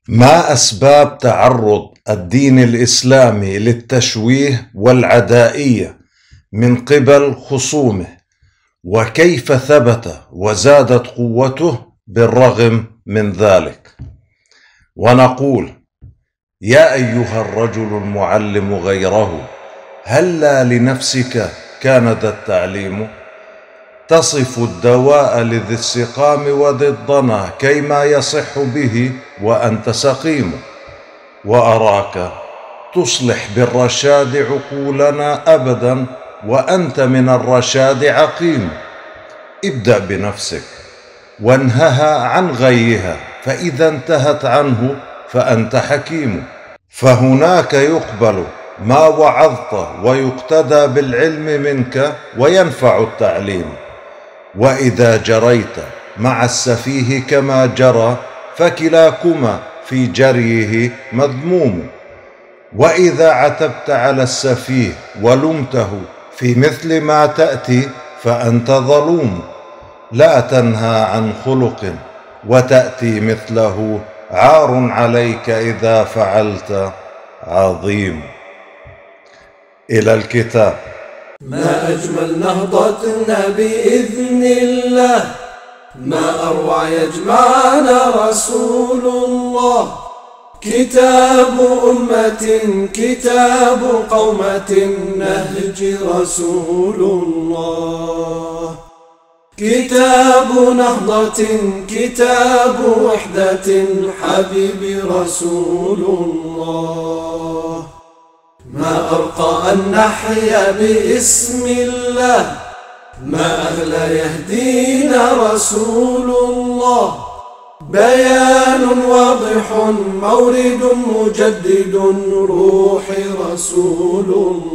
ما أسباب تعرض الدين الإسلامي للتشويه والعدائية من قبل خصومه، وكيف ثبت وزادت قوته بالرغم من ذلك؟ ونقول: يا أيها الرجل المعلم غيره، هلا لنفسك كان ذا التعليم؟ تصف الدواء لذي السقام وضدنا كيما يصح به وأنت سقيم، وأراك تصلح بالرشاد عقولنا أبدا وأنت من الرشاد عقيم. ابدأ بنفسك وانهها عن غيها، فإذا انتهت عنه فأنت حكيم. فهناك يقبل ما وعظت ويقتدى بالعلم منك وينفع التعليم، وإذا جريت مع السفيه كما جرى فكلاكما في جريه مذموم. وإذا عتبت على السفيه ولمته في مثل ما تأتي فأنت ظلوم. لا تنهى عن خلق وتأتي مثله، عار عليك إذا فعلت عظيم. إلى الكتاب. ما أجمل نهضتنا بإذن الله، ما أروع يجمعنا رسول الله. كتاب أمة كتاب قومة نهج رسول الله. كتاب نهضة كتاب وحدة حبيب رسول الله. ما أرقى أن نحيا باسم الله، ما أغلى يهدينا رسول الله. بيان واضح مورد مجدد روح رسول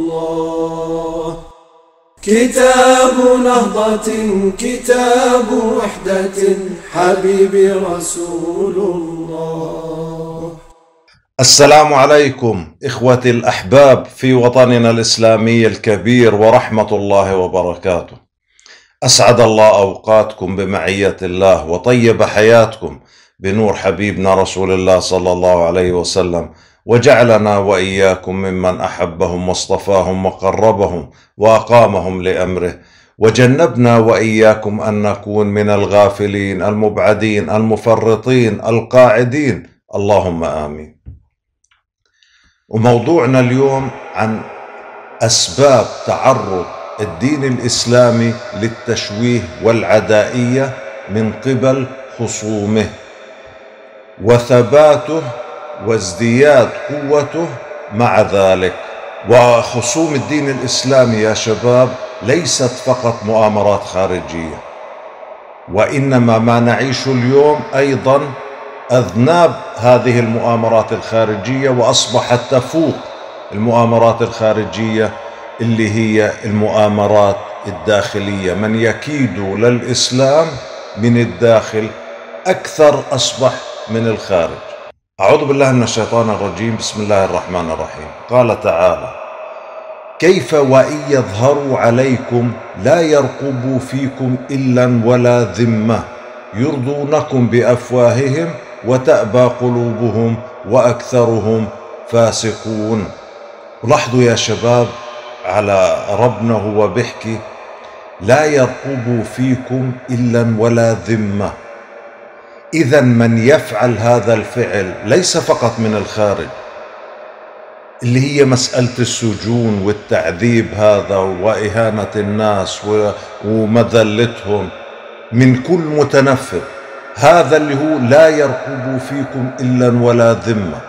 الله. كتاب نهضة كتاب وحدة حبيب رسول الله. السلام عليكم إخوتي الأحباب في وطننا الإسلامي الكبير، ورحمة الله وبركاته. أسعد الله أوقاتكم بمعية الله، وطيب حياتكم بنور حبيبنا رسول الله صلى الله عليه وسلم، وجعلنا وإياكم ممن أحبهم واصطفاهم وقربهم وأقامهم لأمره، وجنبنا وإياكم أن نكون من الغافلين المبعدين المفرطين القاعدين، اللهم آمين. وموضوعنا اليوم عن أسباب تعرض الدين الإسلامي للتشويه والعدائية من قبل خصومه، وثباته وازدياد قوته مع ذلك. وخصوم الدين الإسلامي يا شباب ليست فقط مؤامرات خارجية، وإنما ما نعيش اليوم أيضا أذناب هذه المؤامرات الخارجية، وأصبحت تفوق المؤامرات الخارجية اللي هي المؤامرات الداخلية. من يكيد للإسلام من الداخل أكثر أصبح من الخارج. أعوذ بالله من الشيطان الرجيم. بسم الله الرحمن الرحيم. قال تعالى: كيف وإن يظهروا عليكم لا يرقبوا فيكم إلا ولا ذمة يرضونكم بأفواههم وتأبى قلوبهم وأكثرهم فاسقون. لاحظوا يا شباب على ربنا هو بيحكي: لا يرقبوا فيكم إلا ولا ذمة. إذا من يفعل هذا الفعل ليس فقط من الخارج، اللي هي مسألة السجون والتعذيب هذا وإهانة الناس ومذلتهم من كل متنفذ، هذا اللي هو لا يرقب فيكم إلا ولا ذمة.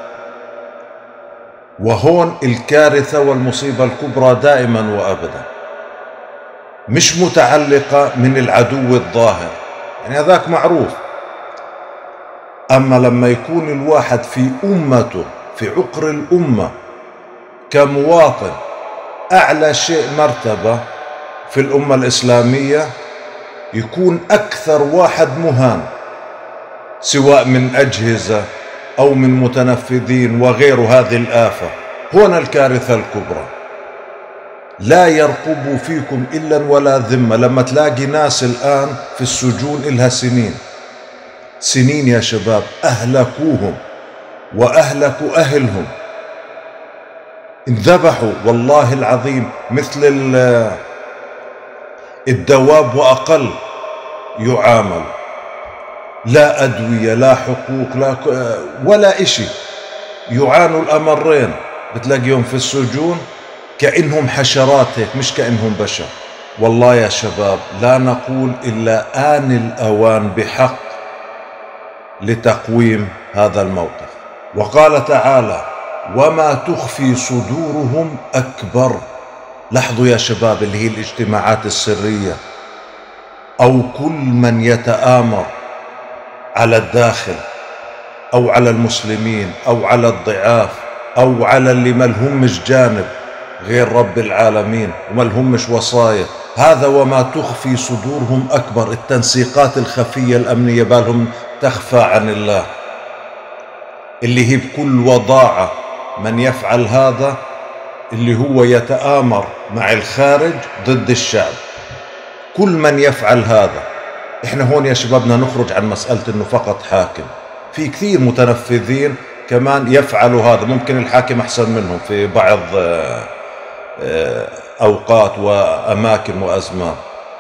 وهون الكارثة والمصيبة الكبرى دائما وأبدا مش متعلقة من العدو الظاهر، يعني هذاك معروف. أما لما يكون الواحد في أمته، في عقر الأمة كمواطن أعلى شيء مرتبة في الأمة الإسلامية، يكون أكثر واحد مهان، سواء من أجهزة أو من متنفذين وغير هذه الآفة. هنا الكارثة الكبرى. لا يرقب فيكم إلا ولا ذمة. لما تلاقي ناس الآن في السجون إلها سنين يا شباب، أهلكوهم وأهلكوا أهلهم، انذبحوا والله العظيم مثل الدواب وأقل يعامل، لا أدوية لا حقوق ولا إشي، يعانوا الأمرين. بتلاقيهم في السجون كأنهم حشرات هيك، مش كأنهم بشر. والله يا شباب لا نقول إلا آن الأوان بحق لتقويم هذا الموقف. وقال تعالى: وما تخفي صدورهم أكبر. لاحظوا يا شباب، اللي هي الاجتماعات السرية أو كل من يتآمر على الداخل أو على المسلمين أو على الضعاف أو على اللي ما لهمش جانب غير رب العالمين وما لهمش وصايا، هذا وما تخفي صدورهم أكبر. التنسيقات الخفية الأمنية بالهم تخفى عن الله، اللي هي بكل وضاعة من يفعل هذا اللي هو يتآمر مع الخارج ضد الشعب. كل من يفعل هذا، احنا هون يا شبابنا نخرج عن مسألة انه فقط حاكم، في كثير متنفذين كمان يفعلوا هذا، ممكن الحاكم احسن منهم في بعض اوقات واماكن وازمان.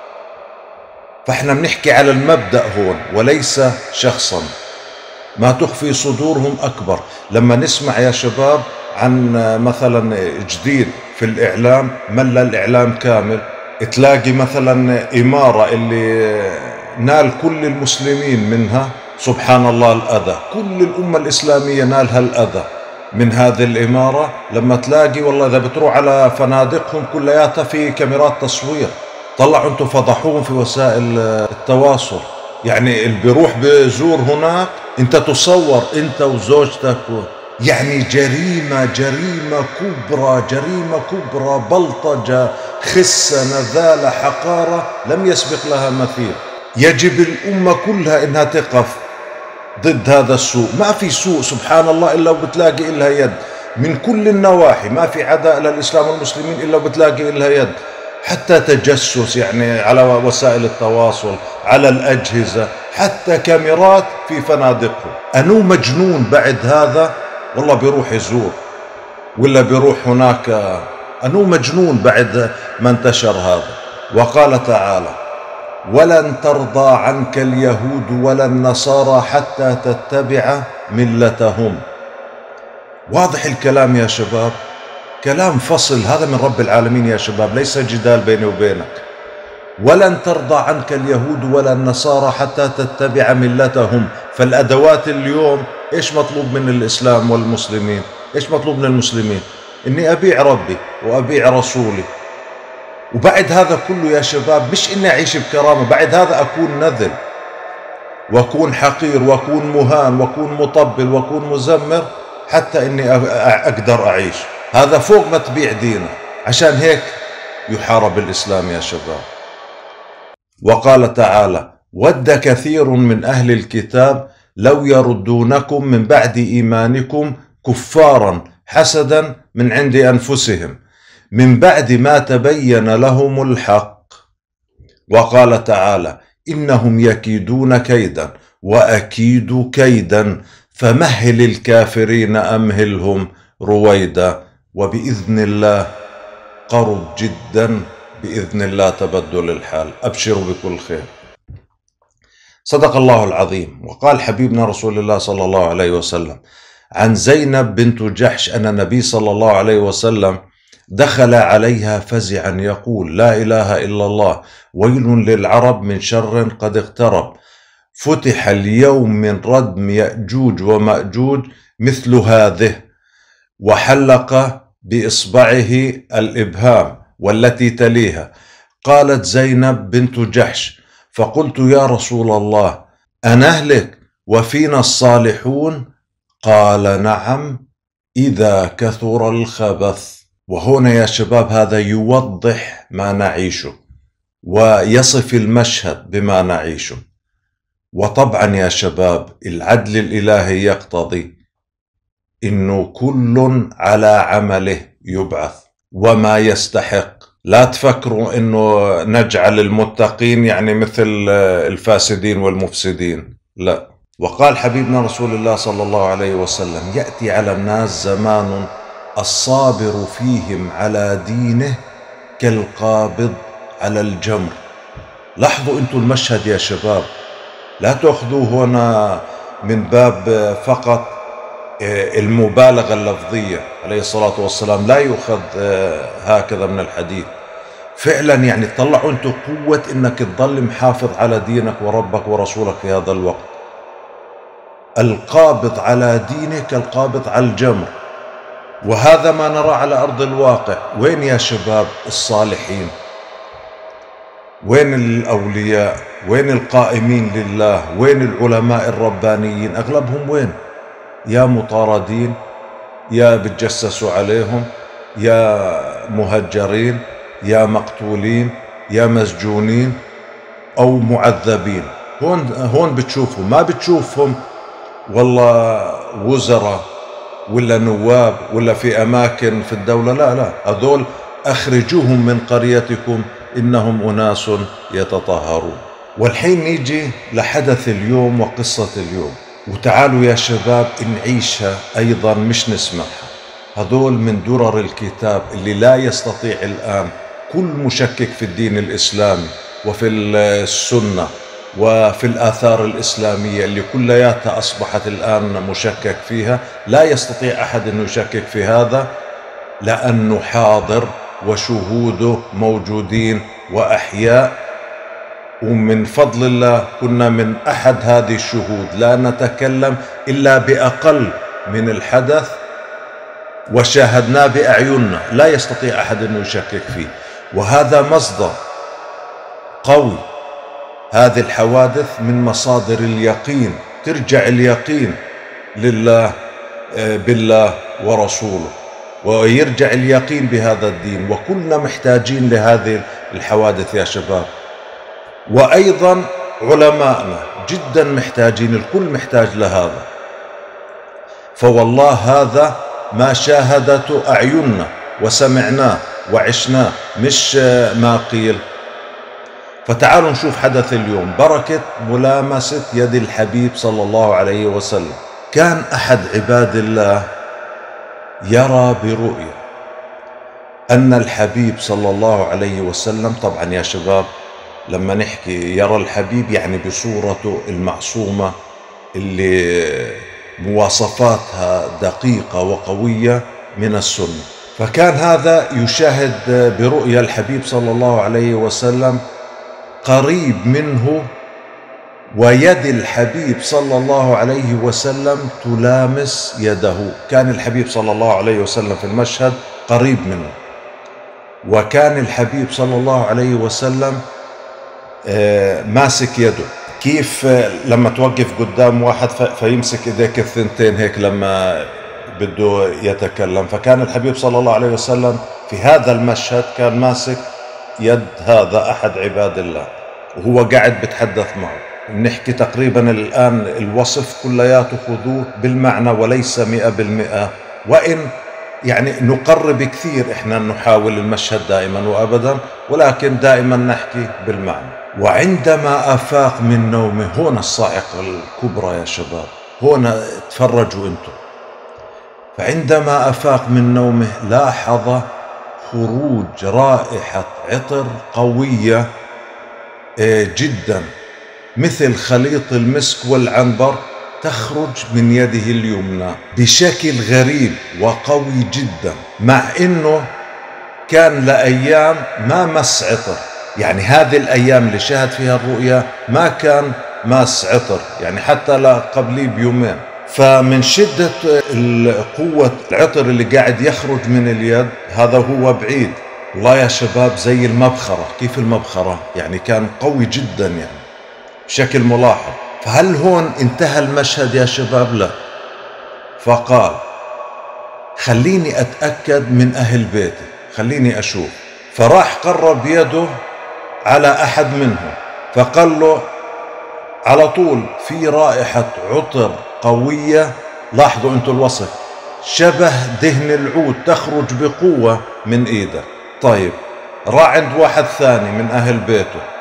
فاحنا بنحكي على المبدأ هون وليس شخصا. ما تخفي صدورهم أكبر. لما نسمع يا شباب عن مثلا جديد في الإعلام، ملا الإعلام كامل، تلاقي مثلا إمارة اللي نال كل المسلمين منها، سبحان الله الأذى، كل الأمة الإسلامية نالها الأذى من هذه الإمارة. لما تلاقي والله إذا بتروح على فنادقهم كلياتها في كاميرات تصوير، طلعوا انتم فضحوهم في وسائل التواصل. يعني اللي بيروح بزور هناك انت تصور انت وزوجتك يعني جريمة كبرى، جريمة كبرى، بلطجة، خسة، نذالة، حقارة لم يسبق لها مثيل. يجب الأمة كلها انها تقف ضد هذا السوء. ما في سوء سبحان الله إلا وبتلاقي إلها يد من كل النواحي، ما في عداء للإسلام والمسلمين إلا وبتلاقي إلها يد، حتى تجسس يعني على وسائل التواصل، على الأجهزة، حتى كاميرات في فنادقهم. أنو مجنون بعد هذا والله بيروح يزور ولا بيروح هناك، أنو مجنون بعد ما انتشر هذا. وقال تعالى: ولن ترضى عنك اليهود ولا النصارى حتى تتبع ملتهم. واضح الكلام يا شباب، كلام فصل، هذا من رب العالمين يا شباب، ليس جدال بيني وبينك. ولن ترضى عنك اليهود ولا النصارى حتى تتبع ملتهم. فالأدوات اليوم إيش مطلوب من الإسلام والمسلمين؟ إيش مطلوب من المسلمين؟ إني أبيع ربي وأبيع رسولي، وبعد هذا كله يا شباب مش إني أعيش بكرامة، بعد هذا أكون نذل وأكون حقير وأكون مهان وأكون مطبل وأكون مزمر حتى إني أقدر أعيش. هذا فوق ما تبيع دينه. عشان هيك يحارب الإسلام يا شباب. وقال تعالى: ود كثير من أهل الكتاب لو يردونكم من بعد إيمانكم كفارا حسدا من عند أنفسهم من بعد ما تبين لهم الحق. وقال تعالى: إنهم يكيدون كيدا وأكيد كيدا فمهل الكافرين أمهلهم رويدا. وبإذن الله قرب جدا، بإذن الله تبدل الحال. أبشروا بكل خير. صدق الله العظيم. وقال حبيبنا رسول الله صلى الله عليه وسلم عن زينب بنت جحش أن النبي صلى الله عليه وسلم دخل عليها فزعا يقول: لا إله إلا الله، ويل للعرب من شر قد اقترب، فتح اليوم من ردم يأجوج ومأجوج مثل هذه. وحلق بإصبعه الإبهام والتي تليها. قالت زينب بنت جحش: فقلت يا رسول الله أنهلك وفينا الصالحون؟ قال: نعم إذا كثر الخبث. وهنا يا شباب هذا يوضح ما نعيشه ويصف المشهد بما نعيشه. وطبعا يا شباب العدل الإلهي يقتضي إنه كل على عمله يبعث وما يستحق. لا تفكروا إنه نجعل المتقين يعني مثل الفاسدين والمفسدين، لا، وقال حبيبنا رسول الله صلى الله عليه وسلم: يأتي على الناس زمان الصابر فيهم على دينه كالقابض على الجمر. لاحظوا انتم المشهد يا شباب، لا تأخذوه هنا من باب فقط المبالغة اللفظية. عليه الصلاة والسلام لا يؤخذ هكذا من الحديث. فعلا يعني طلعوا انتم قوة انك تضل محافظ على دينك وربك ورسولك في هذا الوقت. القابض على دينه كالقابض على الجمر، وهذا ما نرى على أرض الواقع. وين يا شباب الصالحين؟ وين الأولياء؟ وين القائمين لله؟ وين العلماء الربانيين؟ أغلبهم وين؟ يا مطاردين، يا بتجسسوا عليهم، يا مهجرين، يا مقتولين، يا مسجونين أو معذبين. هون بتشوفهم، ما بتشوفهم والله وزراء ولا نواب ولا في أماكن في الدولة. لا، هذول أخرجوهم من قريتكم إنهم أناس يتطهرون. والحين نيجي لحدث اليوم وقصة اليوم، وتعالوا يا شباب نعيشها أيضا مش نسمعها. هذول من درر الكتاب اللي لا يستطيع الآن كل مشكك في الدين الإسلامي وفي السنة وفي الآثار الإسلامية اللي كلياتها أصبحت الآن مشكك فيها، لا يستطيع أحد أن يشكك في هذا، لأنه حاضر وشهوده موجودين وأحياء. ومن فضل الله كنا من أحد هذه الشهود، لا نتكلم إلا بأقل من الحدث وشاهدناه بأعيننا، لا يستطيع أحد أن يشكك فيه. وهذا مصدر قوي. هذه الحوادث من مصادر اليقين، ترجع اليقين لله بالله ورسوله، ويرجع اليقين بهذا الدين. وكلنا محتاجين لهذه الحوادث يا شباب، وأيضا علماءنا جدا محتاجين، الكل محتاج لهذا. فوالله هذا ما شاهدته أعيننا وسمعناه وعشناه، مش ما قيل. فتعالوا نشوف حدث اليوم، بركة ملامسة يد الحبيب صلى الله عليه وسلم. كان أحد عباد الله يرى برؤيا أن الحبيب صلى الله عليه وسلم، طبعا يا شباب لما نحكي يرى الحبيب يعني بصورته المعصومة اللي مواصفاتها دقيقة وقوية من السنة. فكان هذا يشاهد برؤيا الحبيب صلى الله عليه وسلم قريب منه، ويد الحبيب صلى الله عليه وسلم تلامس يده. كان الحبيب صلى الله عليه وسلم في المشهد قريب منه، وكان الحبيب صلى الله عليه وسلم ماسك يده. كيف لما توقف قدام واحد فيمسك ايديك الثنتين هيك لما بده يتكلم. فكان الحبيب صلى الله عليه وسلم في هذا المشهد كان ماسك يد هذا أحد عباد الله وهو قاعد بتحدث معه. نحكي تقريبا الآن الوصف كلياته خذوه بالمعنى وليس 100%، وإن يعني نقرب كثير، إحنا نحاول المشهد دائما وأبدا، ولكن دائما نحكي بالمعنى. وعندما أفاق من نومه، هنا الصاعقة الكبرى يا شباب، هنا تفرجوا أنتم. فعندما أفاق من نومه لاحظ خروج رائحة عطر قوية جدا مثل خليط المسك والعنبر تخرج من يده اليمنى بشكل غريب وقوي جدا، مع انه كان لأيام ما مس عطر. يعني هذه الأيام اللي شاهد فيها الرؤيا ما كان ماس عطر، يعني حتى لا قبلي بيومين. فمن شدة قوة العطر اللي قاعد يخرج من اليد، هذا هو بعيد والله يا شباب زي المبخرة. كيف المبخرة؟ يعني كان قوي جدا يعني بشكل ملاحظ. فهل هون انتهى المشهد يا شباب؟ لا. فقال خليني أتأكد من أهل بيتي، خليني أشوف. فراح قرب يده على أحد منهم، فقال له على طول في رائحة عطر قوية، لاحظوا انتوا الوصف، شبه دهن العود تخرج بقوة من ايده. طيب راح عند واحد ثاني من أهل بيته،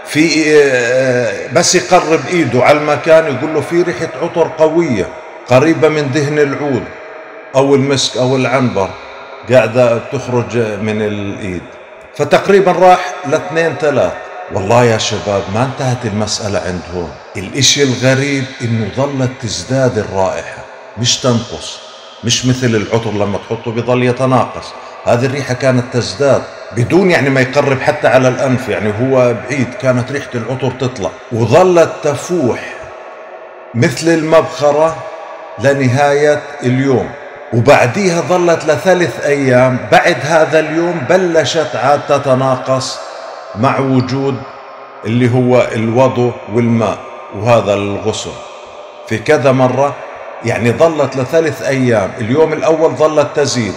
في بس يقرب ايده على المكان يقول له في ريحة عطر قوية قريبة من دهن العود او المسك او العنبر قاعدة تخرج من الايد. فتقريبا راح لاثنين ثلاث. والله يا شباب ما انتهت المسألة عند هون. الاشي الغريب انه ظلت تزداد الرائحة مش تنقص، مش مثل العطر لما تحطه بظل يتناقص. هذه الريحة كانت تزداد بدون يعني ما يقرب حتى على الأنف، يعني هو بعيد كانت ريحة العطر تطلع، وظلت تفوح مثل المبخرة لنهاية اليوم. وبعديها ظلت ل3 أيام. بعد هذا اليوم بلشت عاد تتناقص مع وجود اللي هو الوضوء والماء وهذا الغسل في كذا مرة. يعني ظلت ل3 أيام. اليوم الأول ظلت تزيد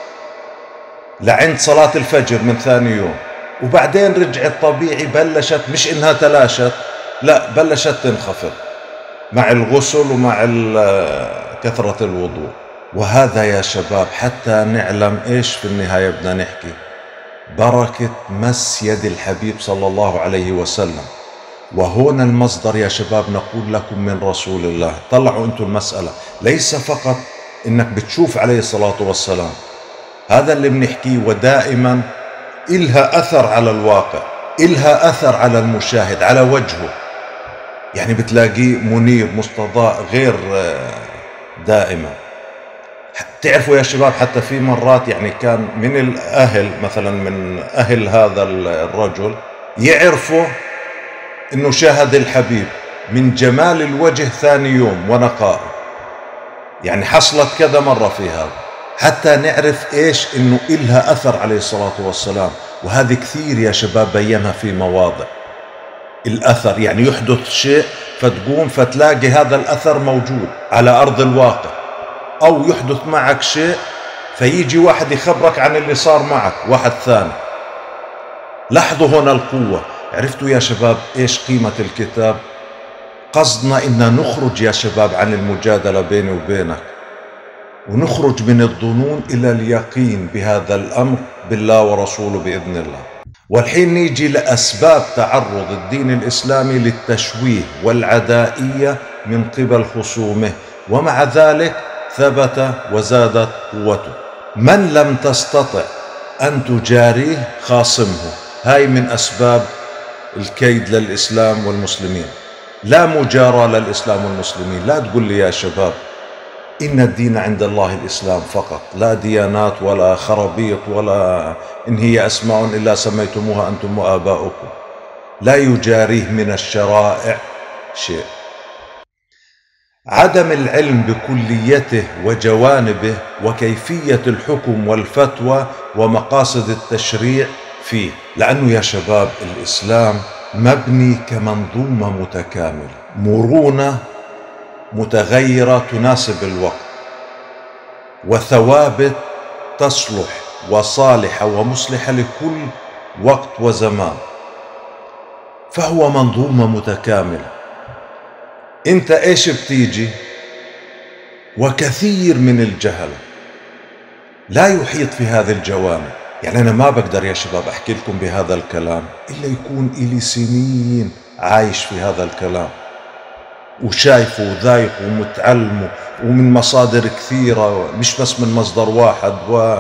لعند صلاة الفجر من ثاني يوم، وبعدين رجعت طبيعي. بلشت مش إنها تلاشت، لا بلشت تنخفض مع الغسل ومع كثرة الوضوء. وهذا يا شباب حتى نعلم إيش في النهاية بدنا نحكي، بركة مس يد الحبيب صلى الله عليه وسلم. وهنا المصدر يا شباب نقول لكم من رسول الله. طلعوا انتم المسألة، ليس فقط انك بتشوف عليه الصلاة والسلام، هذا اللي بنحكيه. ودائما إلها أثر على الواقع، إلها أثر على المشاهد، على وجهه. يعني بتلاقيه منير مستضاء غير دائما. تعرفوا يا شباب حتى في مرات يعني كان من الأهل مثلا من أهل هذا الرجل يعرفوا إنه شاهد الحبيب من جمال الوجه ثاني يوم ونقائه. يعني حصلت كذا مرة في هذا حتى نعرف إيش إنه إلها أثر عليه الصلاة والسلام. وهذه كثير يا شباب بينها في مواضع. الأثر يعني يحدث شيء فتقوم فتلاقي هذا الأثر موجود على أرض الواقع، أو يحدث معك شيء فيجي واحد يخبرك عن اللي صار معك واحد ثاني. لاحظوا هنا القوة. عرفتوا يا شباب إيش قيمة الكتاب؟ قصدنا إن نخرج يا شباب عن المجادلة بيني وبينك، ونخرج من الظنون إلى اليقين بهذا الأمر بالله ورسوله بإذن الله. والحين نيجي لأسباب تعرض الدين الإسلامي للتشويه والعدائية من قبل خصومه، ومع ذلك ثبت وزادت قوته. من لم تستطع أن تجاريه خاصمه. هاي من أسباب الكيد للإسلام والمسلمين. لا مجاراة للإسلام والمسلمين. لا تقول لي يا شباب إن الدين عند الله الإسلام فقط، لا ديانات ولا خرابيط ولا إن هي أسماء إلا سميتموها أنتم وآباؤكم. لا يجاريه من الشرائع شيء. عدم العلم بكليته وجوانبه وكيفية الحكم والفتوى ومقاصد التشريع فيه. لأنه يا شباب الإسلام مبني كمنظومة متكاملة، مرونة متغيرة تناسب الوقت، وثوابت تصلح وصالحة ومصلحة لكل وقت وزمان. فهو منظومة متكاملة. انت ايش بتيجي؟ وكثير من الجهل لا يحيط في هذه الجوانب. يعني أنا ما بقدر يا شباب أحكي لكم بهذا الكلام إلا يكون إلي سنين عايش في هذا الكلام وشايفه وذايقه ومتعلمه ومن مصادر كثيرة، مش بس من مصدر واحد،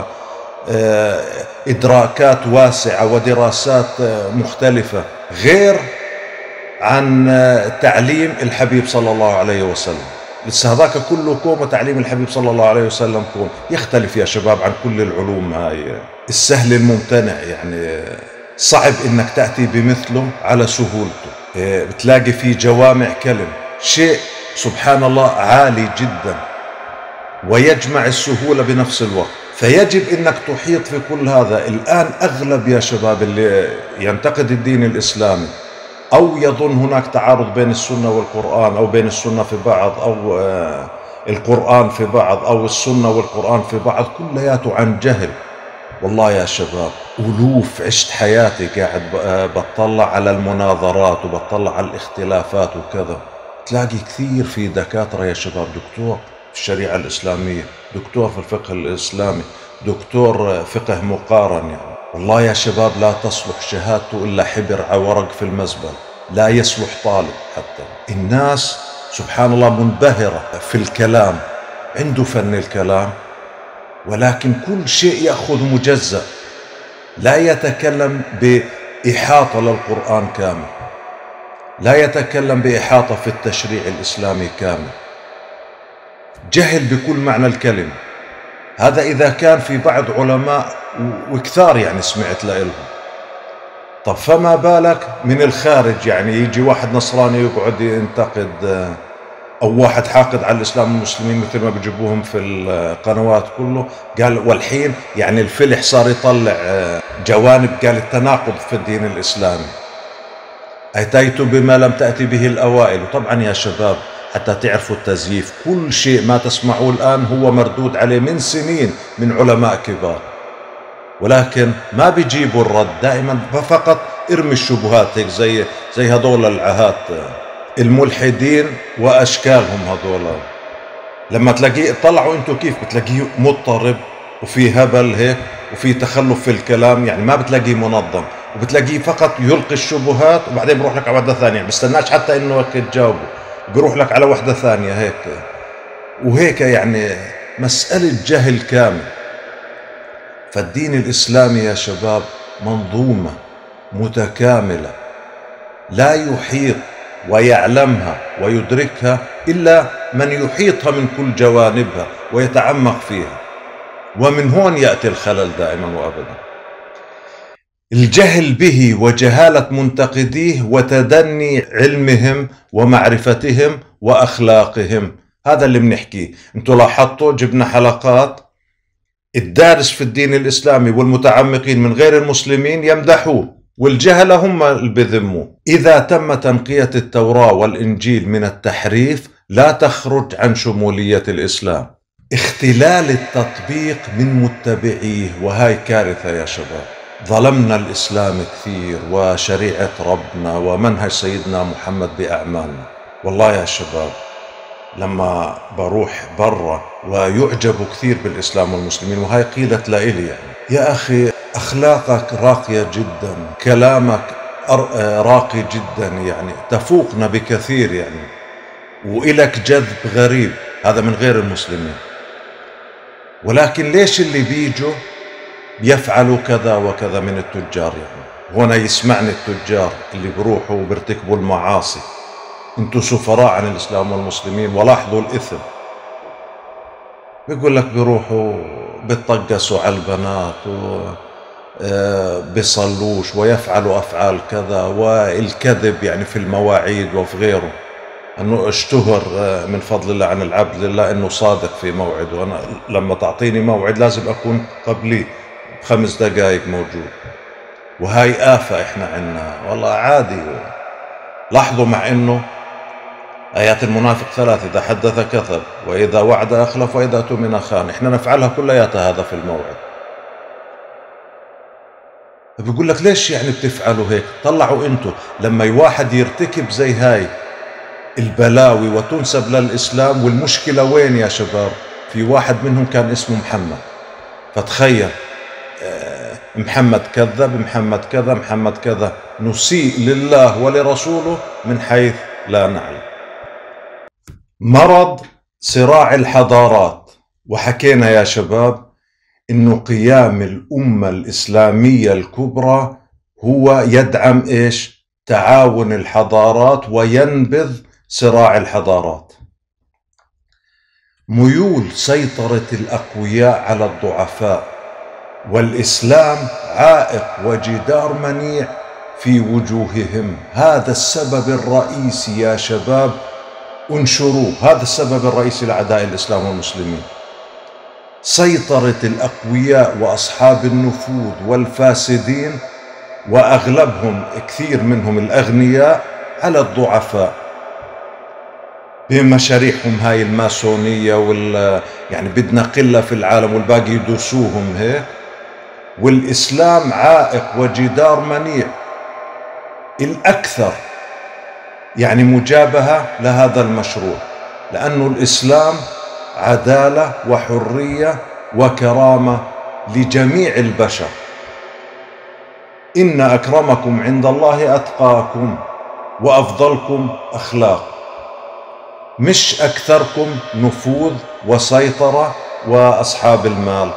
وإدراكات واسعة ودراسات مختلفة غير عن تعليم الحبيب صلى الله عليه وسلم. لسه هذاك كله كوم، وتعليم الحبيب صلى الله عليه وسلم كوم. يختلف يا شباب عن كل العلوم هاي. السهل الممتنع، يعني صعب انك تأتي بمثله على سهولته. بتلاقي فيه جوامع كلم، شيء سبحان الله عالي جدا ويجمع السهولة بنفس الوقت. فيجب انك تحيط في كل هذا. الآن اغلب يا شباب اللي ينتقد الدين الإسلامي أو يظن هناك تعارض بين السنة والقرآن، أو بين السنة في بعض، أو القرآن في بعض، أو السنة والقرآن في بعض، كلياته عن جهل. والله يا شباب ألوف عشت حياتي قاعد بطلع على المناظرات وبطلع على الاختلافات وكذا. تلاقي كثير في دكاترة يا شباب، دكتور في الشريعة الإسلامية، دكتور في الفقه الإسلامي، دكتور فقه مقارن، يعني والله يا شباب لا تصلح شهادته إلا حبر على ورق في المزبل، لا يصلح طالب حتى. الناس سبحان الله منبهرة في الكلام، عنده فن الكلام، ولكن كل شيء يأخذ مجزأ، لا يتكلم بإحاطة للقرآن كامل، لا يتكلم بإحاطة في التشريع الإسلامي كامل، جهل بكل معنى الكلمة. هذا إذا كان في بعض علماء وكثار يعني سمعت لإلهم. طب فما بالك من الخارج؟ يعني يجي واحد نصراني يقعد ينتقد، أو واحد حاقد على الإسلام والمسلمين مثل ما بيجيبوهم في القنوات كله، قال والحين يعني الفلح صار يطلع جوانب، قال التناقض في الدين الإسلامي، أتيت بما لم تأتي به الأوائل. وطبعا يا شباب حتى تعرفوا التزييف، كل شيء ما تسمعوه الآن هو مردود عليه من سنين من علماء كبار، ولكن ما بيجيبوا الرد، دائما فقط ارمي الشبهات هيك زي هذول العهات الملحدين وأشكالهم هذول. لما تلاقيه طلعوا انتوا كيف بتلاقيه مضطرب وفي هبل هيك وفي تخلف في الكلام، يعني ما بتلاقيه منظم، وبتلاقيه فقط يلقي الشبهات وبعدين بروح لك على وحدة ثانية، بستناش حتى انه تجاوبه، بروح لك على وحدة ثانية هيك وهيك، يعني مسألة جهل كامل. فالدين الإسلامي يا شباب منظومة متكاملة، لا يحيط ويعلمها ويدركها إلا من يحيطها من كل جوانبها ويتعمق فيها، ومن هون يأتي الخلل دائما وأبدا. الجهل به وجهالة منتقديه وتدني علمهم ومعرفتهم وأخلاقهم، هذا اللي بنحكيه. انتوا لاحظتوا جبنا حلقات الدارس في الدين الإسلامي والمتعمقين من غير المسلمين يمدحوه، والجهلة هم اللي بذموه. إذا تم تنقية التوراة والإنجيل من التحريف لا تخرج عن شمولية الإسلام. اختلال التطبيق من متبعيه، وهاي كارثة يا شباب. ظلمنا الإسلام كثير وشريعة ربنا ومنهج سيدنا محمد بأعمالنا. والله يا شباب لما بروح برا ويعجبوا كثير بالإسلام والمسلمين، وهاي قيلت لإلي يعني، يا أخي أخلاقك راقية جدا، كلامك راقي جدا، يعني تفوقنا بكثير يعني، وإلك جذب غريب، هذا من غير المسلمين. ولكن ليش اللي بيجوا بيفعلوا كذا وكذا من التجار؟ يعني هنا يسمعني التجار اللي بروحوا وبيرتكبوا المعاصي، انتوا سفراء عن الإسلام والمسلمين ولاحظوا الإثم. بيقول لك بيروحوا بيتطقسوا على البنات وبيصلوش ويفعلوا أفعال كذا، والكذب يعني في المواعيد وفي غيره، أنه اشتهر من فضل الله عن العبد لله أنه صادق في موعد، وأنا لما تعطيني موعد لازم أكون قبلي ب5 دقائق موجود. وهاي آفة إحنا عنا والله عادي. لاحظوا مع أنه آيات المنافق 3: إذا حدث كذب، وإذا وعد أخلف، وإذا اؤتمن خان. إحنا نفعلها كلياتها هذا في الموعد. بيقول لك ليش يعني بتفعلوا هيك؟ طلعوا أنتوا لما واحد يرتكب زي هاي البلاوي وتنسب للإسلام، والمشكلة وين يا شباب؟ في واحد منهم كان اسمه محمد، فتخيل محمد كذب، محمد كذا، محمد كذا، نسيء لله ولرسوله من حيث لا نعلم. مرض صراع الحضارات، وحكينا يا شباب إنه قيام الأمة الإسلامية الكبرى هو يدعم إيش؟ تعاون الحضارات وينبذ صراع الحضارات. ميول سيطرة الأقوياء على الضعفاء، والإسلام عائق وجدار منيع في وجوههم. هذا السبب الرئيسي يا شباب، انشروه، هذا السبب الرئيسي لأعداء الإسلام والمسلمين. سيطرة الأقوياء وأصحاب النفوذ والفاسدين، وأغلبهم كثير منهم الأغنياء، على الضعفاء بمشاريعهم هاي الماسونية يعني بدنا قلة في العالم والباقي يدوسوهم هيك. والإسلام عائق وجدار منيع الأكثر يعني مجابهة لهذا المشروع، لأنه الإسلام عدالة وحرية وكرامة لجميع البشر. إن أكرمكم عند الله أتقاكم وأفضلكم أخلاق، مش أكثركم نفوذ وسيطرة وأصحاب المال.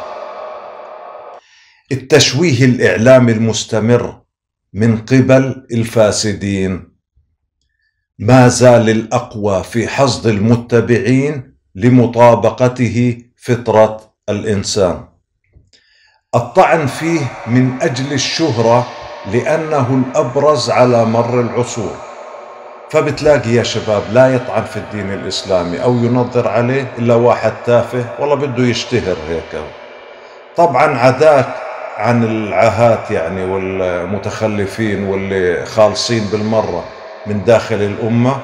التشويه الإعلامي المستمر من قبل الفاسدين ما زال الأقوى في حصد المتبعين لمطابقته فطرة الإنسان. الطعن فيه من أجل الشهرة لأنه الأبرز على مر العصور، فبتلاقي يا شباب لا يطعن في الدين الإسلامي أو ينظر عليه إلا واحد تافه والله بده يشتهر هيك. طبعا عداك عن العاهات يعني والمتخلفين واللي خالصين بالمرة من داخل الأمة،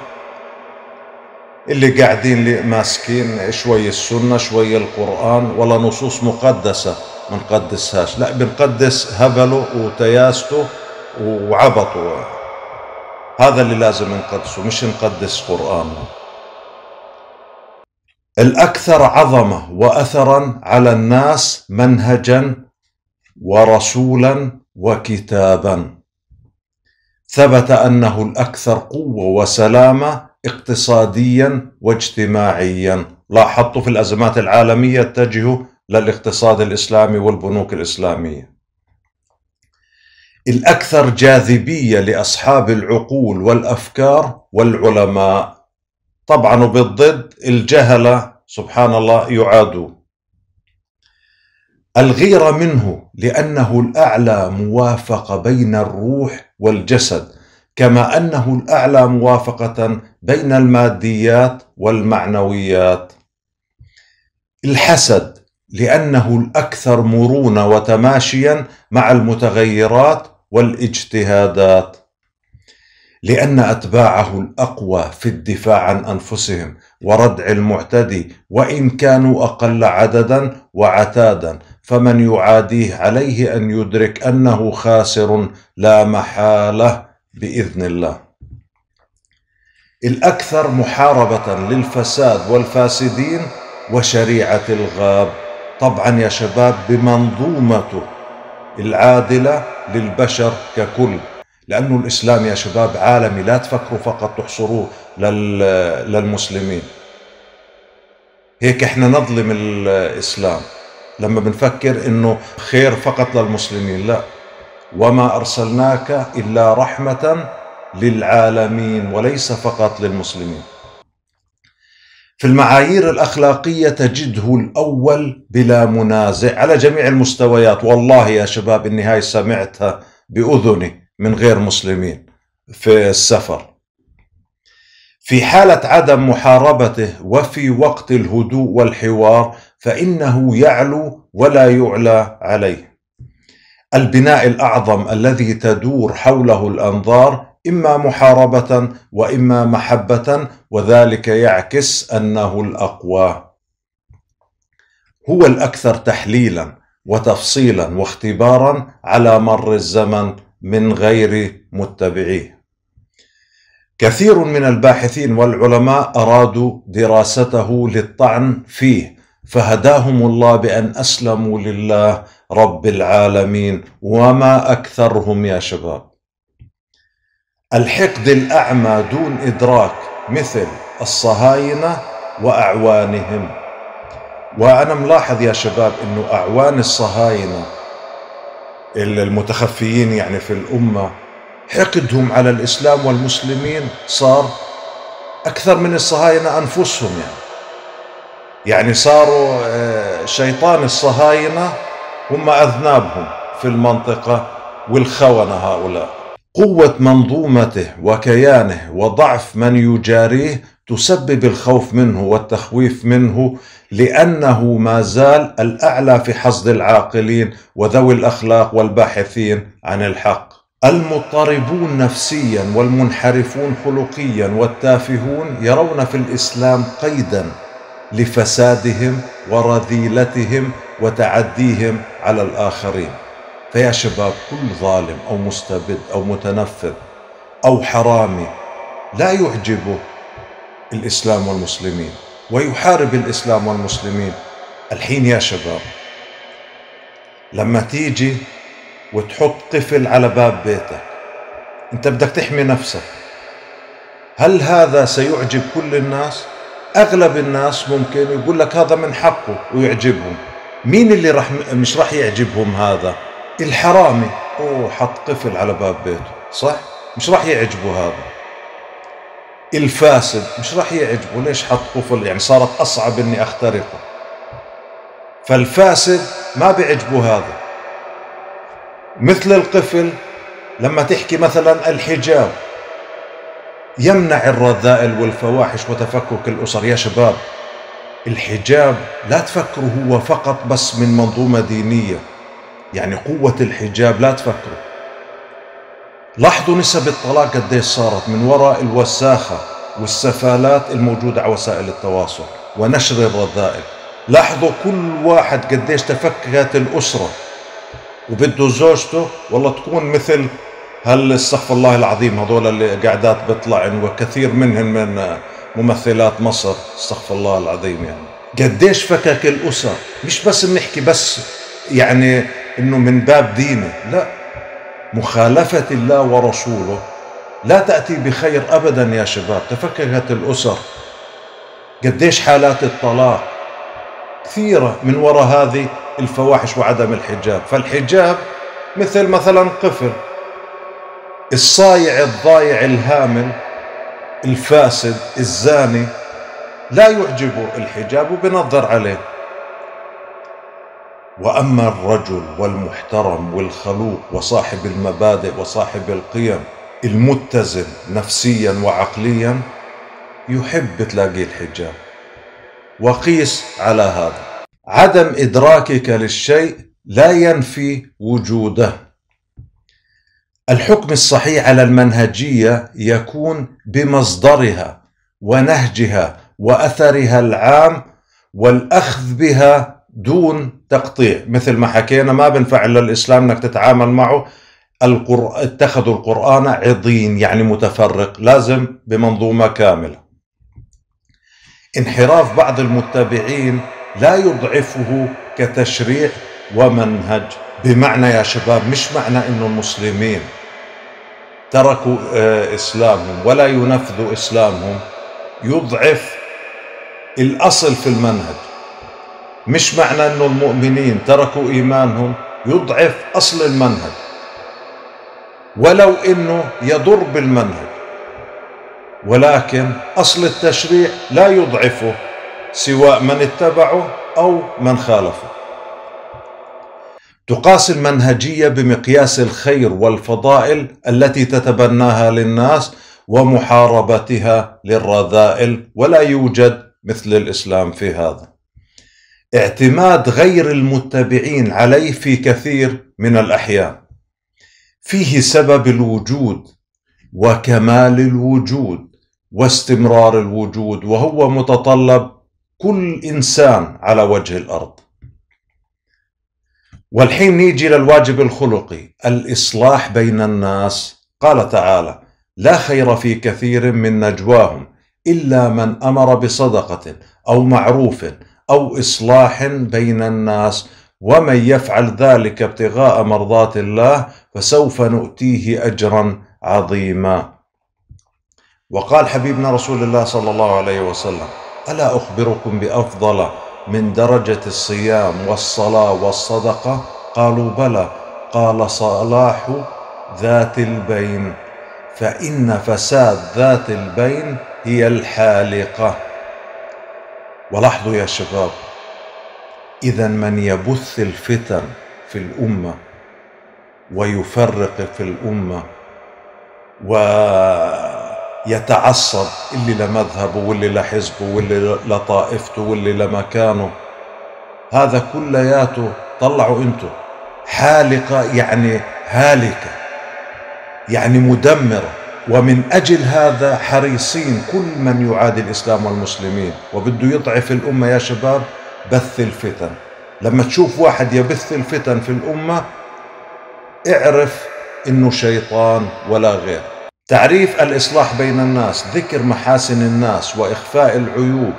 اللي قاعدين ماسكين شوي السنة شوي القرآن، ولا نصوص مقدسة ما نقدسهاش، لا بنقدس هبله وتياسته وعبطه. هذا اللي لازم نقدسه، مش نقدس قرآن. الأكثر عظمة وأثرا على الناس منهجا ورسولا وكتابا، ثبت أنه الأكثر قوة وسلامة اقتصاديا واجتماعيا. لاحظتوا في الأزمات العالمية اتجهوا للاقتصاد الإسلامي والبنوك الإسلامية. الأكثر جاذبية لأصحاب العقول والأفكار والعلماء، طبعا وبالضد الجهلة سبحان الله يعادوا. الغيرة منه لأنه الأعلى موافقة بين الروح والجسد، كما أنه الأعلى موافقة بين الماديات والمعنويات. الحسد لأنه الأكثر مرونة وتماشيا مع المتغيرات والاجتهادات، لأن أتباعه الأقوى في الدفاع عن أنفسهم وردع المعتدي وإن كانوا أقل عددا وعتادا، فمن يعاديه عليه أن يدرك أنه خاسر لا محالة بإذن الله. الأكثر محاربة للفساد والفاسدين وشريعة الغاب، طبعا يا شباب بمنظومته العادلة للبشر ككل، لأنه الإسلام يا شباب عالمي، لا تفكروا فقط تحصروه للمسلمين. هيك احنا نظلم الإسلام لما بنفكر إنه خير فقط للمسلمين، لا، وما أرسلناك إلا رحمة للعالمين وليس فقط للمسلمين. في المعايير الأخلاقية تجده الأول بلا منازع على جميع المستويات. والله يا شباب إني هاي سمعتها بأذني من غير مسلمين في السفر. في حالة عدم محاربته وفي وقت الهدوء والحوار فإنه يعلو ولا يعلى عليه. البناء الأعظم الذي تدور حوله الأنظار إما محاربة وإما محبة، وذلك يعكس أنه الأقوى. هو الأكثر تحليلا وتفصيلا واختبارا على مر الزمن من غير متبعيه. كثير من الباحثين والعلماء أرادوا دراسته للطعن فيه، فهداهم الله بأن أسلموا لله رب العالمين، وما أكثرهم يا شباب. الحقد الأعمى دون إدراك مثل الصهاينة وأعوانهم. وأنا ملاحظ يا شباب أنه أعوان الصهاينة المتخفيين يعني في الأمة حقدهم على الإسلام والمسلمين صار أكثر من الصهاينة أنفسهم. يعني صاروا شيطان الصهاينة هم أذنابهم في المنطقة والخونة هؤلاء. قوة منظومته وكيانه وضعف من يجاريه تسبب الخوف منه والتخويف منه، لأنه ما زال الأعلى في حصد العاقلين وذوي الأخلاق والباحثين عن الحق. المضطربون نفسيا والمنحرفون خلقيا والتافهون يرون في الإسلام قيدا لفسادهم ورذيلتهم وتعديهم على الآخرين. فيا شباب كل ظالم أو مستبد أو متنفذ أو حرامي لا يعجبه الإسلام والمسلمين ويحارب الإسلام والمسلمين. الحين يا شباب لما تيجي وتحط قفل على باب بيتك، انت بدك تحمي نفسك. هل هذا سيعجب كل الناس؟ اغلب الناس ممكن يقول لك هذا من حقه ويعجبهم. مين اللي مش راح يعجبهم هذا؟ الحرامي، حط قفل على باب بيته، صح؟ مش راح يعجبه هذا. الفاسد مش راح يعجبه، ليش حط قفل؟ يعني صارت اصعب اني اخترقه. فالفاسد ما بيعجبه هذا. مثل القفل لما تحكي مثلا الحجاب يمنع الرذائل والفواحش وتفكك الأسر. يا شباب، الحجاب لا تفكروا هو فقط بس من منظومة دينية، يعني قوة الحجاب لا تفكروا. لاحظوا نسب الطلاق قديش صارت من وراء الوساخة والسفالات الموجودة على وسائل التواصل ونشر الرذائل. لاحظوا كل واحد قديش تفككت الأسرة وبده زوجته والله تكون مثل استغفر الله العظيم هذول اللي قاعدات بيطلع، وكثير منهم من ممثلات مصر، استغفر الله العظيم. يعني قديش فكك الأسر. مش بس بنحكي بس يعني انه من باب ديني، لا، مخالفة الله ورسوله لا تأتي بخير أبدا يا شباب. تفككت الأسر. قديش حالات الطلاق كثيرة من وراء هذه الفواحش وعدم الحجاب. فالحجاب مثلا قفل. الصايع الضايع الهامل الفاسد الزاني لا يعجبه الحجاب وبنظر عليه. وأما الرجل والمحترم والخلوق وصاحب المبادئ وصاحب القيم المتزن نفسيا وعقليا يحب تلاقي الحجاب. وقيس على هذا. عدم إدراكك للشيء لا ينفي وجوده. الحكم الصحيح على المنهجية يكون بمصدرها ونهجها وأثرها العام والأخذ بها دون تقطيع. مثل ما حكينا ما بنفع إلا الإسلام أنك تتعامل معه. اتخذوا القرآن عضين يعني متفرق، لازم بمنظومة كاملة. انحراف بعض المتبعين لا يضعفه كتشريع ومنهج. بمعنى يا شباب، مش معنى إنه المسلمين تركوا إسلامهم ولا ينفذوا إسلامهم يضعف الأصل في المنهج. مش معنى إنه المؤمنين تركوا إيمانهم يضعف أصل المنهج، ولو إنه يضر بالمنهج، ولكن أصل التشريع لا يضعفه سواء من اتبعه أو من خالفه. تقاس المنهجية بمقياس الخير والفضائل التي تتبناها للناس ومحاربتها للرذائل، ولا يوجد مثل الإسلام في هذا. اعتماد غير المتبعين عليه في كثير من الأحيان فيه سبب الوجود وكمال الوجود واستمرار الوجود، وهو متطلب كل إنسان على وجه الأرض. والحين نيجي للواجب الخلقي، الإصلاح بين الناس. قال تعالى: لا خير في كثير من نجواهم إلا من أمر بصدقة أو معروف أو إصلاح بين الناس ومن يفعل ذلك ابتغاء مرضات الله فسوف نؤتيه أجرا عظيما. وقال حبيبنا رسول الله صلى الله عليه وسلم: ألا أخبركم بأفضل من درجة الصيام والصلاة والصدقة؟ قالوا: بلى. قال: صلاح ذات البين، فإن فساد ذات البين هي الحالقة. ولاحظوا يا شباب، إذا من يبث الفتن في الأمة ويفرق في الأمة ويتعصب، اللي لمذهبه واللي لحزبه واللي لطائفته واللي لمكانه، هذا كلياته طلعوا انتم حالقة، يعني هالكة، يعني مدمرة. ومن أجل هذا حريصين كل من يعادي الإسلام والمسلمين وبده يضعف الأمة يا شباب بث الفتن. لما تشوف واحد يبث الفتن في الأمة اعرف إنه شيطان ولا غير. تعريف الإصلاح بين الناس: ذكر محاسن الناس وإخفاء العيوب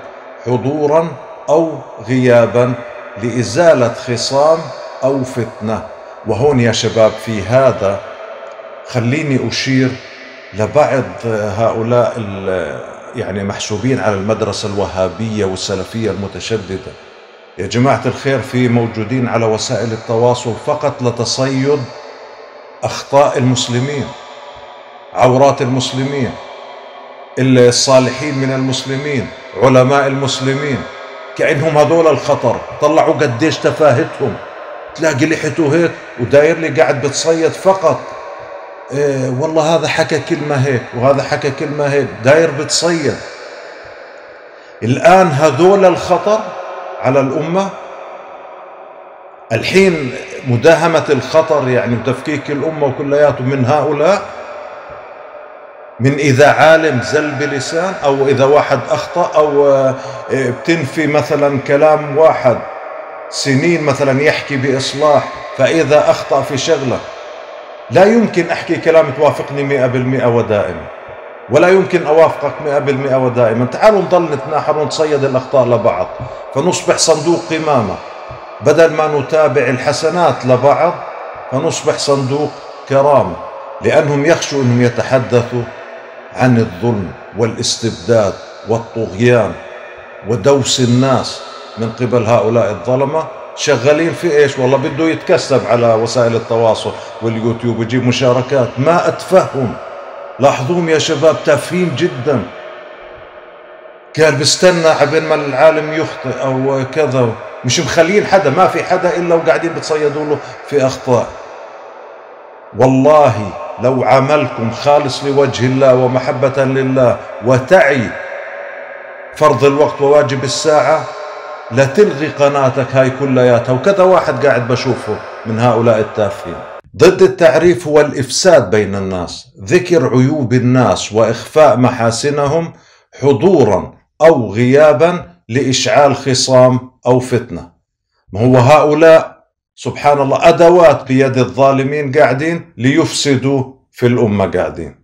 حضورا أو غيابا لإزالة خصام أو فتنة. وهون يا شباب في هذا خليني أشير لبعض هؤلاء يعني محسوبين على المدرسة الوهابية والسلفية المتشددة. يا جماعة الخير، في موجودين على وسائل التواصل فقط لتصيد أخطاء المسلمين، عورات المسلمين، الصالحين من المسلمين، علماء المسلمين، كأنهم هذول الخطر. طلعوا قديش تفاهتهم، تلاقي لحيته هيك وداير لي قاعد بتصيد فقط. والله هذا حكى كلمة هيك وهذا حكى كلمة هيك، داير بتصيد. الآن هذول الخطر على الأمة. الحين مداهمة الخطر يعني تفكيك الأمة وكلياته من هؤلاء، من إذا عالم زل بلسان، أو إذا واحد أخطأ، أو بتنفي مثلا كلام واحد سنين مثلا يحكي بإصلاح، فإذا أخطأ في شغلة لا يمكن أحكي كلام توافقني 100% ودائما، ولا يمكن أوافقك 100% ودائما. تعالوا نضل نتناحر ونتصيد الأخطاء لبعض، فنصبح صندوق قمامة. بدل ما نتابع الحسنات لبعض فنصبح صندوق كرامة، لأنهم يخشوا أنهم يتحدثوا عن الظلم والاستبداد والطغيان ودوس الناس من قبل هؤلاء الظلمة. شغالين في إيش؟ والله بده يتكسب على وسائل التواصل واليوتيوب ويجيب مشاركات. ما أتفهم، لاحظوهم يا شباب تافهين جدا. كان بستنى عبين ما العالم يخطئ أو كذا، مش مخلين حدا، ما في حدا إلا وقاعدين بتصيدوا له في أخطاء. والله لو عملكم خالص لوجه الله ومحبة لله وتعي فرض الوقت وواجب الساعة لتلغي قناتك هاي كلياتها. وكذا واحد قاعد بشوفه من هؤلاء التافهين. ضد التعريف هو الإفساد بين الناس، ذكر عيوب الناس وإخفاء محاسنهم حضورا أو غيابا لإشعال خصام أو فتنة. ما هو هؤلاء سبحان الله أدوات بيد الظالمين قاعدين ليفسدوا في الأمة قاعدين.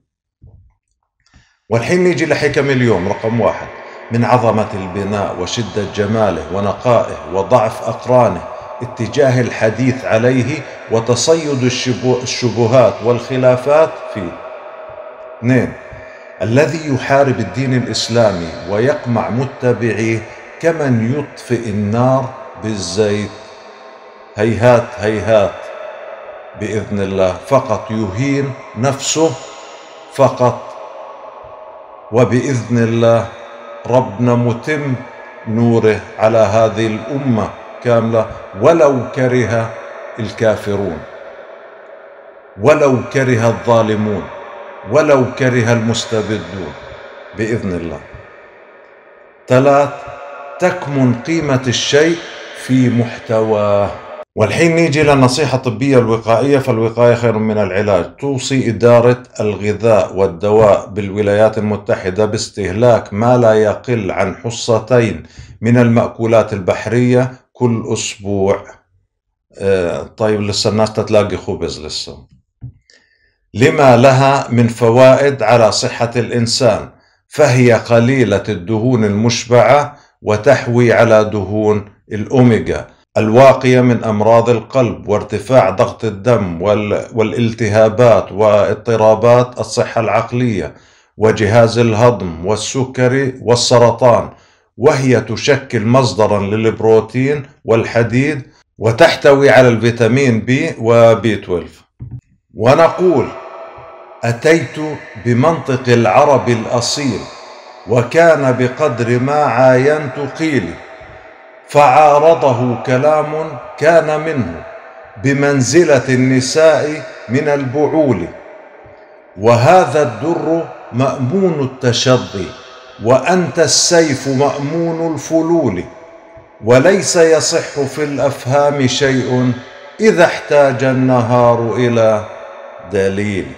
والحين نيجي لحكم اليوم. رقم 1، من عظمة البناء وشدة جماله ونقائه وضعف أقرانه اتجاه الحديث عليه وتصيد الشبهات والخلافات فيه. 2، الذي يحارب الدين الإسلامي ويقمع متبعيه كمن يطفئ النار بالزيت. هيهات هيهات بإذن الله، فقط يهين نفسه فقط، وبإذن الله ربنا متم نوره على هذه الأمة كاملة، ولو كره الكافرون، ولو كره الظالمون، ولو كره المستبدون بإذن الله. 3، تكمن قيمة الشيء في محتواه. والحين نيجي للنصيحة الطبية الوقائية، فالوقاية خير من العلاج. توصي إدارة الغذاء والدواء بالولايات المتحدة باستهلاك ما لا يقل عن حصتين من المأكولات البحرية كل أسبوع. طيب لسه الناس تلاقي خبز لسه. لما لها من فوائد على صحة الإنسان، فهي قليلة الدهون المشبعة وتحوي على دهون الأوميجا الواقية من أمراض القلب وارتفاع ضغط الدم والالتهابات واضطرابات الصحة العقلية وجهاز الهضم والسكري والسرطان. وهي تشكل مصدرا للبروتين والحديد، وتحتوي على الفيتامين بي وبي 12. ونقول أتيت بمنطق العرب الأصيل، وكان بقدر ما عاينت قيلي، فعارضه كلام كان منه بمنزلة النساء من البعول. وهذا الدر مأمون التشظي، وأنت السيف مأمون الفلول. وليس يصح في الأفهام شيء إذا احتاج النهار إلى دليل.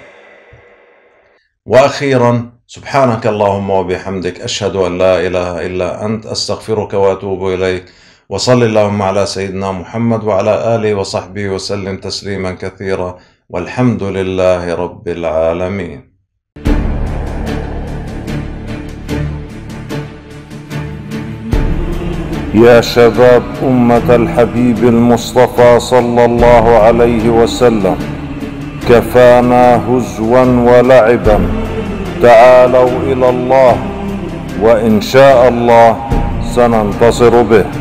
وأخيرا، سبحانك اللهم وبحمدك، أشهد أن لا إله إلا أنت، أستغفرك وأتوب إليك. وصل اللهم على سيدنا محمد وعلى آله وصحبه وسلم تسليما كثيرا، والحمد لله رب العالمين. يا شباب أمة الحبيب المصطفى صلى الله عليه وسلم، كفانا هزوا ولعبا، تعالوا إلى الله وإن شاء الله سننتصر به.